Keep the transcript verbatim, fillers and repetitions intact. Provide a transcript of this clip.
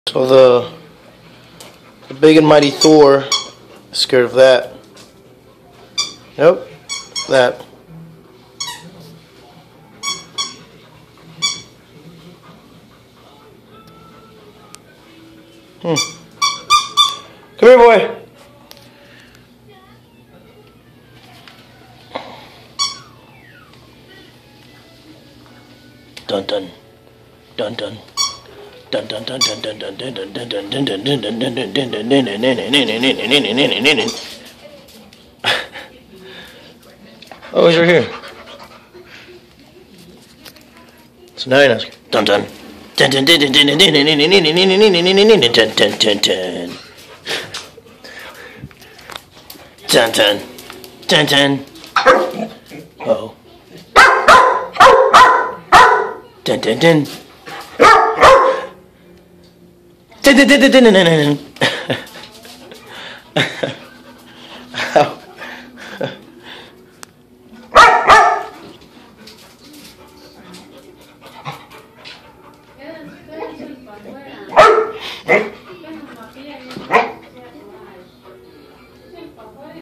So the, the big and mighty Thor is scared of that. Nope, that. Hmm. Come here, boy. Dun dun. Dun dun. Dun dun dun dun dun dun dun dun dun dun dun dun dun dun dun dun dun. Oh, he's right here. So now he knows. Dun dun. Dun dun dun dun dun dun dun dun dun dun. Dun dun. Dun dun. Oh. Dun dun dun. Dun dun dun dun dun dun dun. Ow. Yeah, it's good. It's fun.